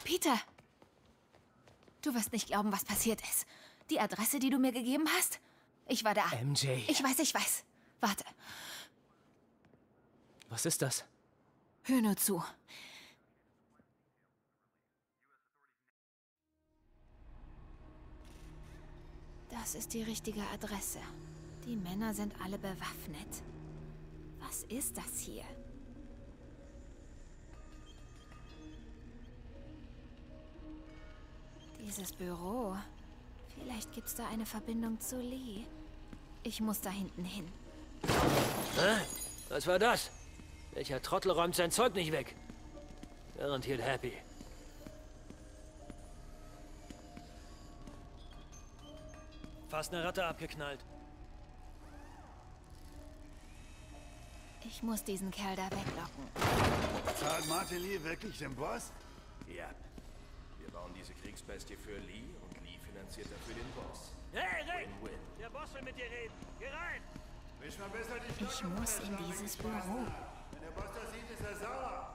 Peter! Du wirst nicht glauben, was passiert ist. Die Adresse, die du mir gegeben hast? Ich war da. MJ. Ich weiß. Warte. Was ist das? Hör nur zu. Das ist die richtige Adresse. Die Männer sind alle bewaffnet. Was ist das hier? Dieses Büro. Vielleicht gibt's da eine Verbindung zu Lee. Ich muss da hinten hin. Hä? Was war das? Welcher Trottel räumt sein Zeug nicht weg? Garantiert Happy. Fast eine Ratte abgeknallt. Ich muss diesen Kerl da weglocken. Zahlt Martin Lee wirklich den Boss? Ja. Wir bauen diese Kriegsbestie für Lee und Lee finanziert dafür den Boss. Hey, Rick! Win-win. Der Boss will mit dir reden. Geh rein! Misch mal besser die Ich Schlacke muss von in der dieses Schlacke Büro. Wenn der Boss das sieht, ist er sauer.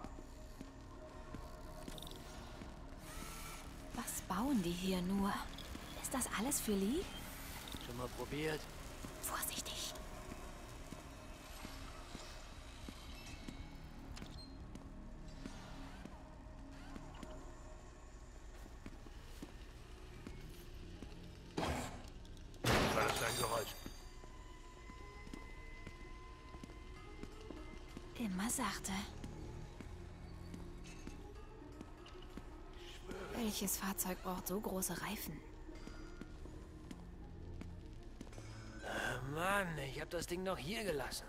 Was bauen die hier nur? Ist das alles für Lee? Schon mal probiert? Vorsichtig. Was war das für ein Geräusch? Immer sachte. Welches Fahrzeug braucht so große Reifen? Mann, ich hab das Ding noch hier gelassen.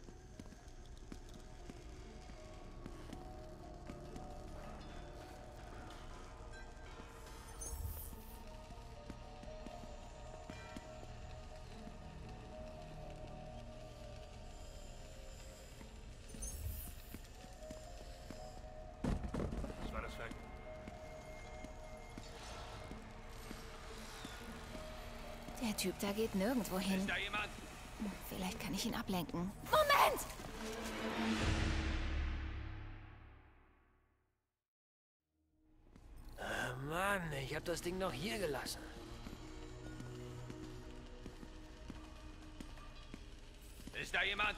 Was war das für ein... Der Typ da geht nirgendwo hin. Ist da jemand? Vielleicht kann ich ihn ablenken. Moment! Mann, ich hab das Ding noch hier gelassen. Ist da jemand?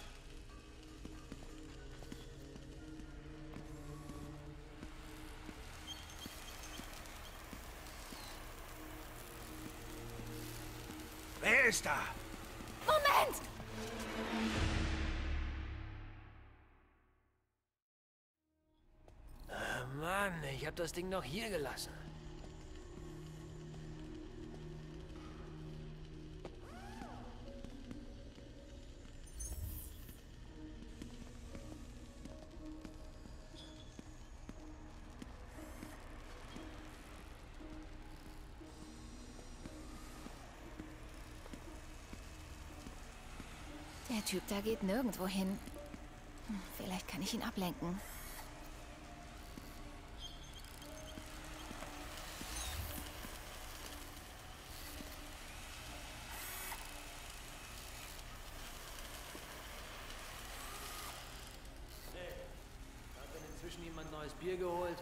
Wer ist da? Moment! Mann, ich hab das Ding noch hier gelassen. Der Typ da geht nirgendwo hin. Vielleicht kann ich ihn ablenken. Hat denn inzwischen jemand neues Bier geholt?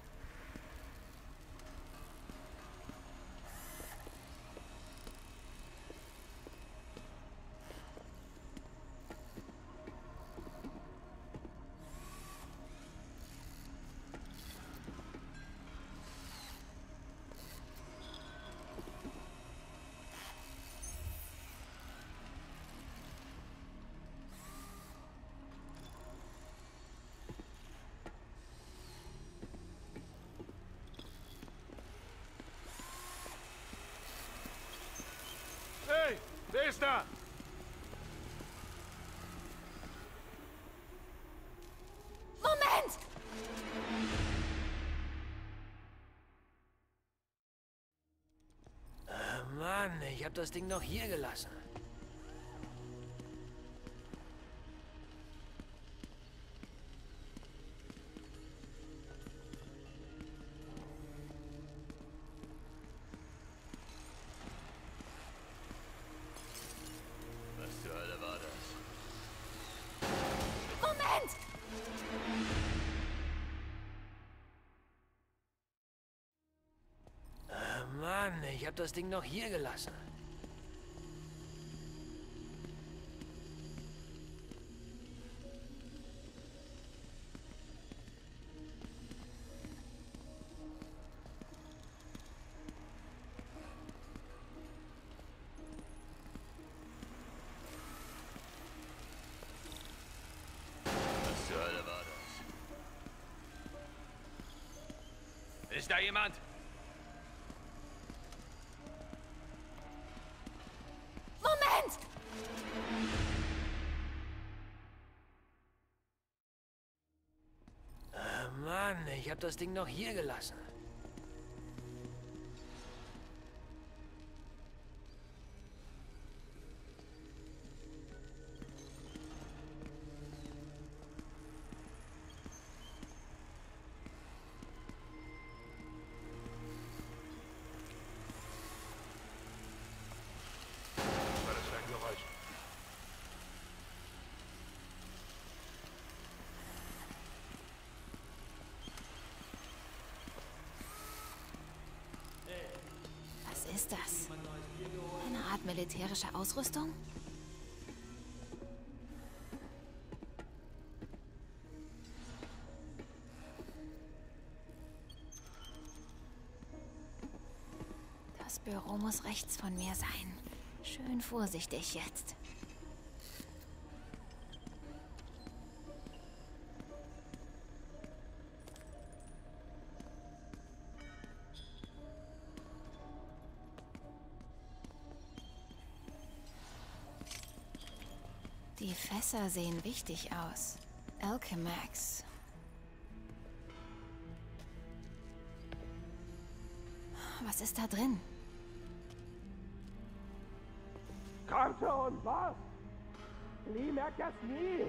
Hey, wer ist da? Moment! Mann, ich hab das Ding noch hier gelassen. ich habe das Ding noch hier gelassen. Was zur Hölle war das? Ist da jemand? Moment! Mann, ich habe das Ding noch hier gelassen. War das für ein Geräusch? Was ist das? Eine Art militärische Ausrüstung? Das Büro muss rechts von mir sein. Schön vorsichtig jetzt. Die Fässer sehen wichtig aus. Alchemax. Was ist da drin? Kommt schon, was? Lee merkt das nie.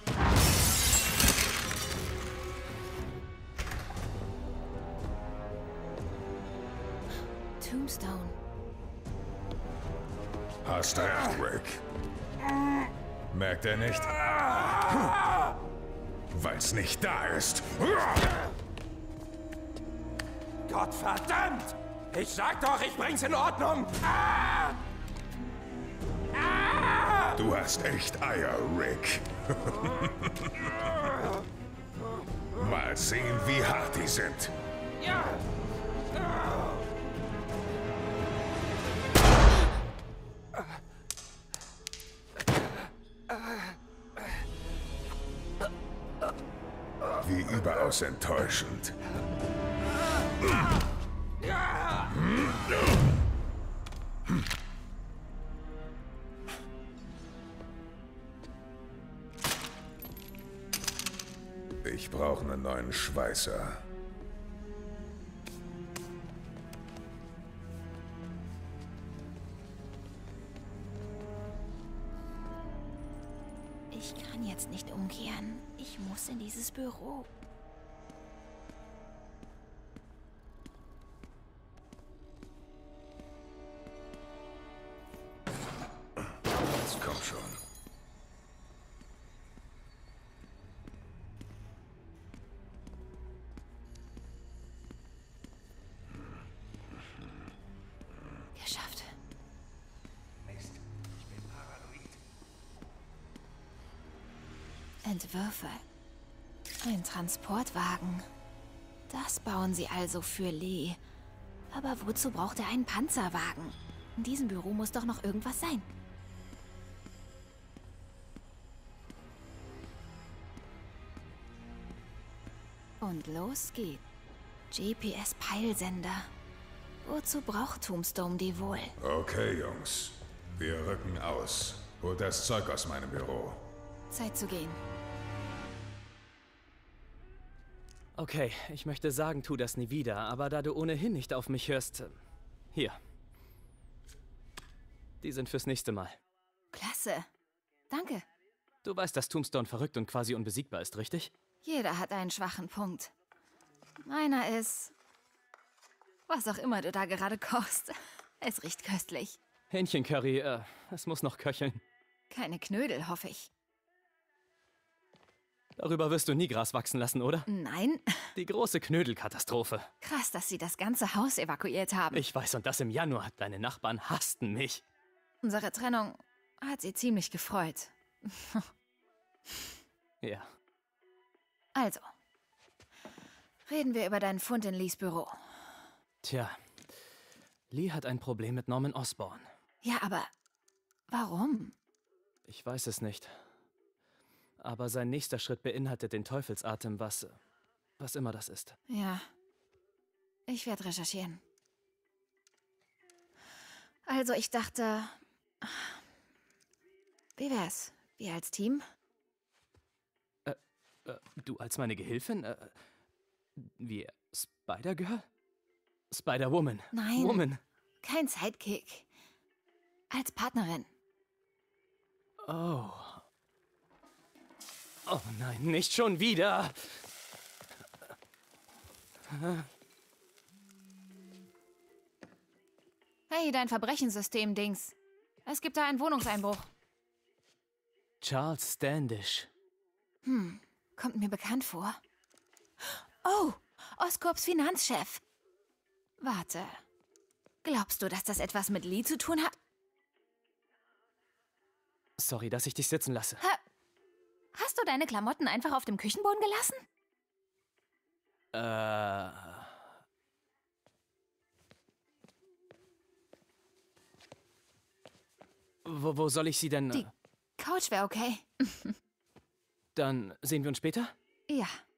Tombstone. Hast recht, Rick. Merkt er nicht? Weil's nicht da ist. Gottverdammt! Ich sag doch, ich bring's in Ordnung! Du hast echt Eier, Rick. Mal sehen, wie hart die sind. Wie überaus enttäuschend. Ich brauche einen neuen Schweißer. Ich kann jetzt nicht umkehren. Ich muss in dieses Büro. Jetzt komm schon. Geschafft. Mist, ich bin paranoid. Entwürfe. Ein Transportwagen. Das bauen sie also für Lee. Aber wozu braucht er einen Panzerwagen? In diesem Büro muss doch noch irgendwas sein. Und los geht's. GPS-Peilsender. Wozu braucht Tombstone die wohl? Okay, Jungs. Wir rücken aus. Holt das Zeug aus meinem Büro. Zeit zu gehen. Okay, ich möchte sagen, tu das nie wieder, aber da du ohnehin nicht auf mich hörst... Hier. Die sind fürs nächste Mal. Klasse. Danke. Du weißt, dass Tombstone verrückt und quasi unbesiegbar ist, richtig? Jeder hat einen schwachen Punkt. Meiner ist... Was auch immer du da gerade kochst. Es riecht köstlich. Hähnchencurry, es muss noch köcheln. Keine Knödel, hoffe ich. Darüber wirst du nie Gras wachsen lassen, oder? Nein. Die große Knödelkatastrophe. Krass, dass sie das ganze Haus evakuiert haben. Ich weiß, und das im Januar. Deine Nachbarn hassten mich. Unsere Trennung hat sie ziemlich gefreut. Ja. Also, reden wir über deinen Fund in Lees Büro. Tja, Lee hat ein Problem mit Norman Osborn. Ja, aber warum? Ich weiß es nicht. Aber sein nächster Schritt beinhaltet den Teufelsatem, was immer das ist. Ja, ich werde recherchieren. Also, ich dachte, wie wär's? Wir als Team? Du als meine Gehilfin? Wie Spider-Girl? Spider-Woman. Nein. Woman. Kein Sidekick. Als Partnerin. Oh. Oh nein, nicht schon wieder. Hey, dein Verbrechensystem-Dings. Es gibt da einen Wohnungseinbruch. Charles Standish. Kommt mir bekannt vor. Oh, Oscorps Finanzchef. Warte. Glaubst du, dass das etwas mit Lee zu tun hat? Sorry, dass ich dich sitzen lasse. Hast du deine Klamotten einfach auf dem Küchenboden gelassen? Wo soll ich sie denn? Die Couch wäre okay. Dann sehen wir uns später? Ja.